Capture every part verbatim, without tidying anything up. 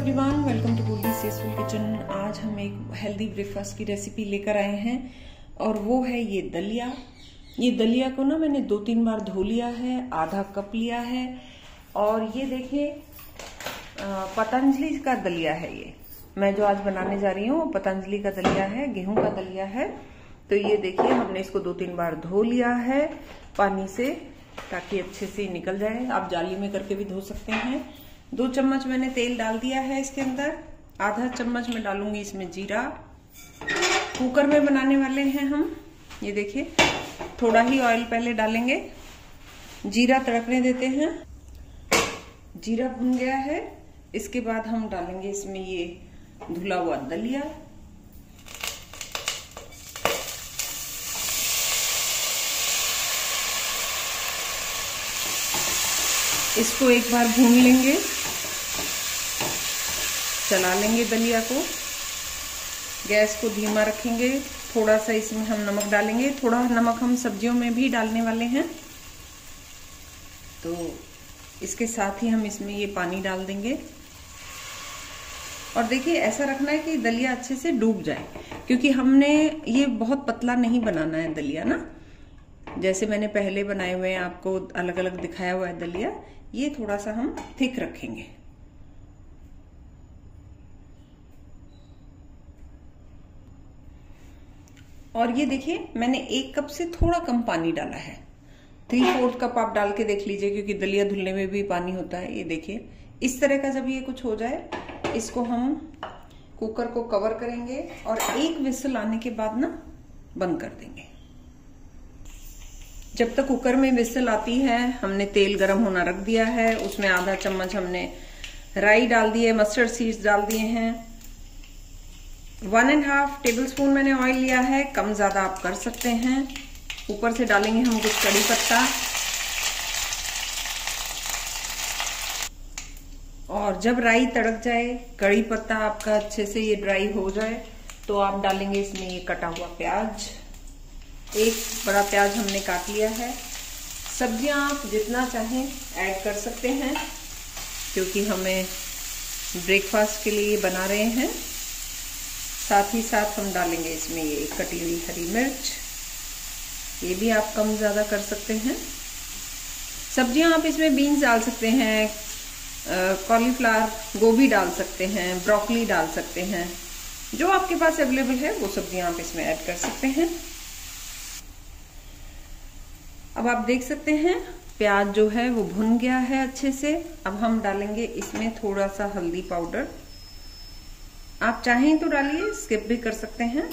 Everyone, welcome to Goldie's tasteful kitchen. आज हम एक हेल्दी ब्रेकफास्ट की रेसिपी लेकर आए हैं और वो है ये दलिया। ये दलिया को ना मैंने दो तीन बार धो लिया है, आधा कप लिया है। और ये देखिए पतंजलि का दलिया है। ये मैं जो आज बनाने जा रही हूँ पतंजलि का दलिया है, गेहूं का दलिया है। तो ये देखिए हमने इसको दो तीन बार धो लिया है पानी से, ताकि अच्छे से निकल जाए। आप जाली में करके भी धो सकते हैं। दो चम्मच मैंने तेल डाल दिया है इसके अंदर। आधा चम्मच मैं डालूंगी इसमें जीरा। कुकर में बनाने वाले हैं हम। ये देखिए थोड़ा ही ऑयल पहले डालेंगे, जीरा तड़कने देते हैं। जीरा भुन गया है, इसके बाद हम डालेंगे इसमें ये धुला हुआ दलिया। इसको एक बार भून लेंगे, चला लेंगे दलिया को। गैस को धीमा रखेंगे। थोड़ा सा इसमें हम नमक डालेंगे। थोड़ा नमक हम सब्जियों में भी डालने वाले हैं, तो इसके साथ ही हम इसमें ये पानी डाल देंगे। और देखिए ऐसा रखना है कि दलिया अच्छे से डूब जाए, क्योंकि हमने ये बहुत पतला नहीं बनाना है दलिया ना। जैसे मैंने पहले बनाए हुए हैं, आपको अलग अलग दिखाया हुआ है दलिया, ये थोड़ा सा हम थिक रखेंगे। और ये देखिए मैंने एक कप से थोड़ा कम पानी डाला है। थ्री फोर्थ कप आप डाल के देख लीजिए, क्योंकि दलिया धुलने में भी पानी होता है। ये देखिए इस तरह का जब ये कुछ हो जाए, इसको हम कुकर को कवर करेंगे और एक विसल आने के बाद ना बंद कर देंगे। जब तक कुकर में विसल आती है, हमने तेल गरम होना रख दिया है। उसमें आधा चम्मच हमने राई डाल दी है, मस्टर्ड सीड्स डाल दिए हैं। One and half tablespoon मैंने ऑयल लिया है, कम ज्यादा आप कर सकते हैं। ऊपर से डालेंगे हम कुछ कड़ी पत्ता। और जब राई तड़क जाए, कड़ी पत्ता आपका अच्छे से ये ड्राई हो जाए, तो आप डालेंगे इसमें ये कटा हुआ प्याज। एक बड़ा प्याज हमने काट लिया है। सब्जियां आप जितना चाहें ऐड कर सकते हैं, क्योंकि हमें ब्रेकफास्ट के लिए बना रहे हैं। साथ ही साथ हम डालेंगे इसमें ये कटी हुई हरी मिर्च। ये भी आप कम ज्यादा कर सकते हैं। सब्जियां आप इसमें बीन्स डाल सकते हैं, कॉलीफ्लावर, गोभी डाल सकते हैं, ब्रोकली डाल सकते हैं। जो आपके पास अवेलेबल है वो सब्जियां आप इसमें ऐड कर सकते हैं। अब आप देख सकते हैं प्याज जो है वो भुन गया है अच्छे से। अब हम डालेंगे इसमें थोड़ा सा हल्दी पाउडर। आप चाहें तो डालिए, स्किप भी कर सकते हैं।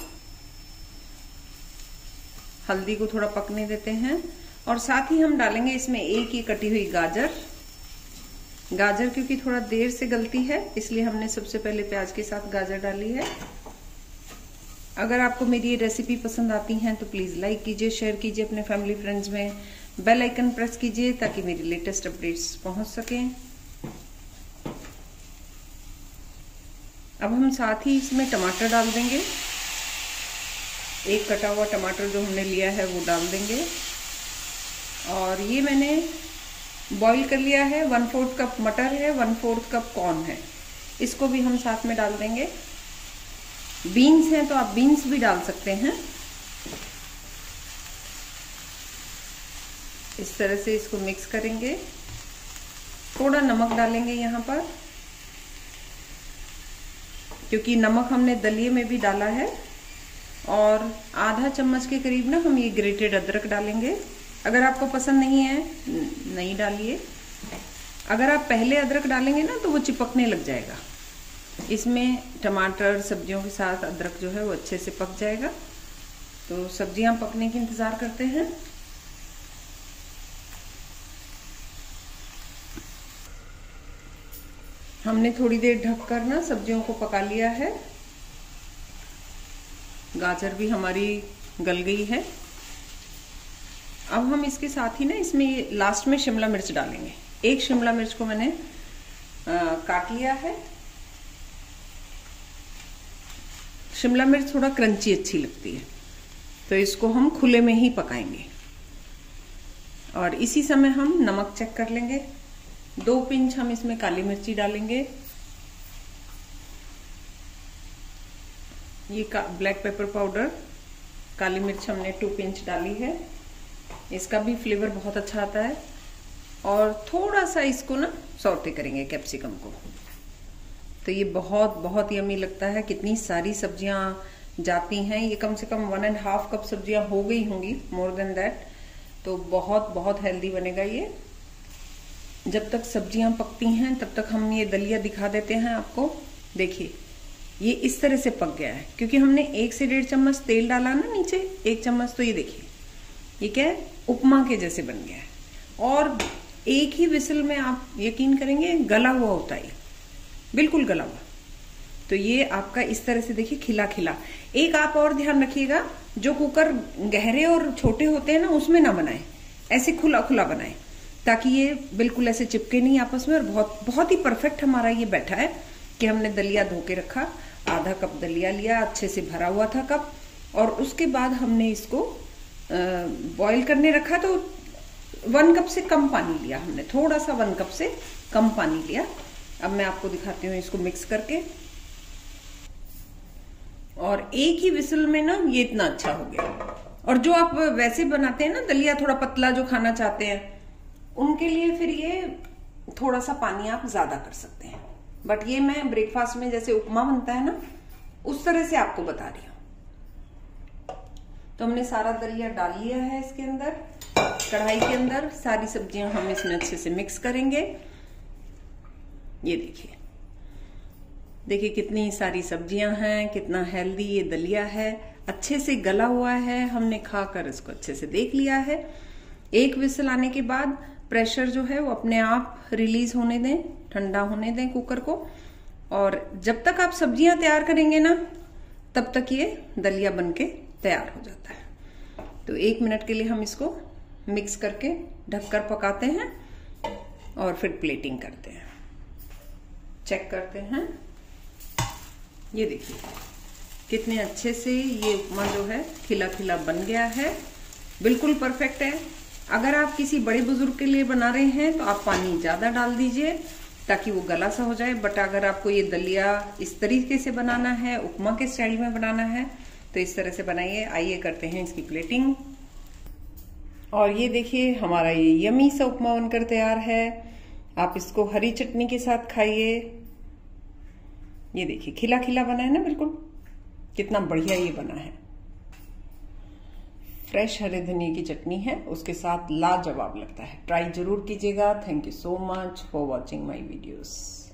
हल्दी को थोड़ा पकने देते हैं और साथ ही हम डालेंगे इसमें एक ही कटी हुई गाजर। गाजर क्योंकि थोड़ा देर से गलती है, इसलिए हमने सबसे पहले प्याज के साथ गाजर डाली है। अगर आपको मेरी ये रेसिपी पसंद आती है तो प्लीज लाइक कीजिए, शेयर कीजिए अपने फैमिली फ्रेंड्स में। बेल आइकन प्रेस कीजिए ताकि मेरी लेटेस्ट अपडेट्स पहुंच सकें। अब हम साथ ही इसमें टमाटर डाल देंगे। एक कटा हुआ टमाटर जो हमने लिया है वो डाल देंगे। और ये मैंने बॉईल कर लिया है। वन फोर्थ कप मटर है, वन फोर्थ कप कॉर्न है, इसको भी हम साथ में डाल देंगे। बीन्स हैं तो आप बीन्स भी डाल सकते हैं। इस तरह से इसको मिक्स करेंगे। थोड़ा नमक डालेंगे यहाँ पर, क्योंकि नमक हमने दलिये में भी डाला है। और आधा चम्मच के करीब ना हम ये ग्रेटेड अदरक डालेंगे। अगर आपको पसंद नहीं है नहीं डालिए। अगर आप पहले अदरक डालेंगे ना तो वो चिपकने लग जाएगा। इसमें टमाटर सब्जियों के साथ अदरक जो है वो अच्छे से पक जाएगा। तो सब्जियां पकने की इंतजार करते हैं। हमने थोड़ी देर ढककर ना सब्जियों को पका लिया है। गाजर भी हमारी गल गई है। अब हम इसके साथ ही ना इसमें लास्ट में शिमला मिर्च डालेंगे। एक शिमला मिर्च को मैंने आ, काट लिया है। शिमला मिर्च थोड़ा क्रंची अच्छी लगती है, तो इसको हम खुले में ही पकाएंगे। और इसी समय हम नमक चेक कर लेंगे। दो पिंच हम इसमें काली मिर्ची डालेंगे। ये ब्लैक पेपर पाउडर, काली मिर्च हमने टू पिंच डाली है, इसका भी फ्लेवर बहुत अच्छा आता है। और थोड़ा सा इसको ना सौटे करेंगे कैप्सिकम को, तो ये बहुत बहुत यमी लगता है। कितनी सारी सब्जियां जाती हैं, ये कम से कम वन एंड हाफ कप सब्जियां हो गई होंगी, मोर देन दैट। तो बहुत बहुत हेल्दी बनेगा ये। जब तक सब्जियां पकती हैं तब तक हम ये दलिया दिखा देते हैं आपको। देखिए ये इस तरह से पक गया है, क्योंकि हमने एक से डेढ़ चम्मच तेल डाला ना नीचे, एक चम्मच। तो ये देखिए ये क्या है, उपमा के जैसे बन गया है। और एक ही विसल में आप यकीन करेंगे गला हुआ होता है, बिल्कुल गला हुआ। तो ये आपका इस तरह से देखिए खिला खिला। एक आप और ध्यान रखिएगा, जो कुकर गहरे और छोटे होते हैं ना उसमें ना बनाए, ऐसे खुला खुला बनाए, ताकि ये बिल्कुल ऐसे चिपके नहीं आपस में। और बहुत बहुत ही परफेक्ट हमारा ये बैठा है कि हमने दलिया धो के रखा, आधा कप दलिया लिया, अच्छे से भरा हुआ था कप, और उसके बाद हमने इसको बॉईल करने रखा। तो वन कप से कम पानी लिया हमने, थोड़ा सा वन कप से कम पानी लिया। अब मैं आपको दिखाती हूँ इसको मिक्स करके। और एक ही विसल में ना ये इतना अच्छा हो गया। और जो आप वैसे बनाते हैं ना दलिया, थोड़ा पतला जो खाना चाहते हैं, उनके लिए फिर ये थोड़ा सा पानी आप ज्यादा कर सकते हैं। बट ये मैं ब्रेकफास्ट में जैसे उपमा बनता है ना, उस तरह से आपको बता रही हूँ। तो हमने सारा दलिया डाल लिया है इसके अंदर, कढ़ाई के अंदर। सारी सब्जियां हम इसमें अच्छे से मिक्स करेंगे। ये देखिए देखिए कितनी सारी सब्जियां हैं, कितना हेल्दी ये दलिया है, अच्छे से गला हुआ है। हमने खाकर इसको अच्छे से देख लिया है। एक विसल आने के बाद प्रेशर जो है वो अपने आप रिलीज होने दें, ठंडा होने दें कुकर को। और जब तक आप सब्जियां तैयार करेंगे ना, तब तक ये दलिया बनके तैयार हो जाता है। तो एक मिनट के लिए हम इसको मिक्स करके ढककर पकाते हैं और फिर प्लेटिंग करते हैं। चेक करते हैं, ये देखिए कितने अच्छे से ये उपमा जो है खिला खिला बन गया है, बिल्कुल परफेक्ट है। अगर आप किसी बड़े बुजुर्ग के लिए बना रहे हैं तो आप पानी ज्यादा डाल दीजिए ताकि वो गला सा हो जाए। बट अगर आपको ये दलिया इस तरीके से बनाना है, उपमा के स्टाइल में बनाना है, तो इस तरह से बनाइए। आइए करते हैं इसकी प्लेटिंग। और ये देखिए हमारा ये यमी सा उपमा बनकर तैयार है। आप इसको हरी चटनी के साथ खाइए। ये देखिए खिला खिला बना है ना, बिल्कुल कितना बढ़िया ये बना है। फ्रेश हरे धनिया की चटनी है, उसके साथ लाजवाब लगता है। ट्राई जरूर कीजिएगा। Thank you so much for watching my videos.